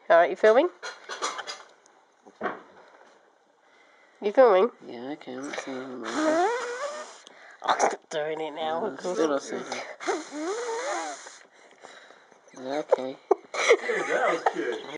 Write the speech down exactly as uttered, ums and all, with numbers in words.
Alright, you filming? You filming? Yeah, I can. I'm seeing I'll stop doing it now. uh, still a second. Yeah, okay. That was good.